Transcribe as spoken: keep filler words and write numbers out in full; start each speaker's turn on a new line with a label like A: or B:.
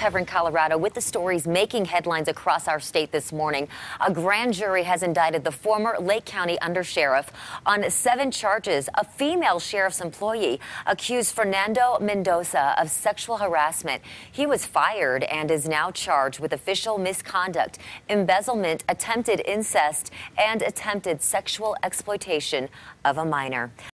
A: covering Colorado with the stories making headlines across our state this morning. A grand jury has indicted the former Lake County Undersheriff on seven charges. A female sheriff's employee accused Fernando Mendoza of sexual harassment. He was fired and is now charged with official misconduct, embezzlement, attempted incest, and attempted sexual exploitation of a minor.